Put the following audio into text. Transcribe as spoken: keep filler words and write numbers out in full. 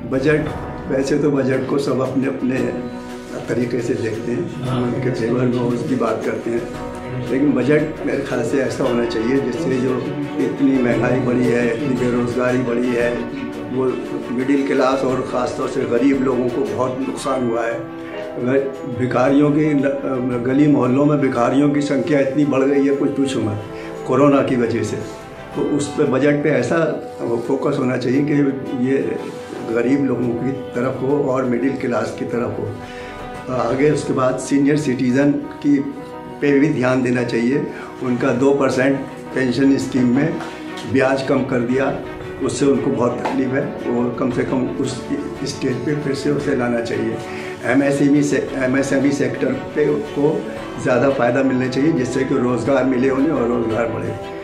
Budget, वैसे तो budget को सब अपने अपने तरीके से देखते हैं, उनके फेवर में उसकी बात करते हैं, लेकिन बजट मेरे ख्याल से ऐसा होना चाहिए जिससे जो इतनी महंगाई बढ़ी है, इतनी बेरोज़गारी बढ़ी है, वो मिडिल क्लास और ख़ास तौर से गरीब लोगों को बहुत नुकसान हुआ है। भिखारियों की गली मोहल्लों में भिखारियों की संख्या इतनी बढ़ गई है, कुछ पूछो मत, कोरोना की वजह से। तो उस पर बजट पे ऐसा फोकस होना चाहिए कि ये गरीब लोगों की तरफ हो और मिडिल क्लास की तरफ हो। आगे उसके बाद सीनियर सिटीज़न की पे भी ध्यान देना चाहिए। उनका दो परसेंट पेंशन स्कीम में ब्याज कम कर दिया, उससे उनको बहुत तकलीफ है, वो कम से कम उस स्टेज पे फिर से उसे लाना चाहिए। एमएसएमई से एमएसएमई सेक्टर पे को ज़्यादा फ़ायदा मिलना चाहिए, जिससे कि रोज़गार मिले उन्हें और रोज़गार बढ़े।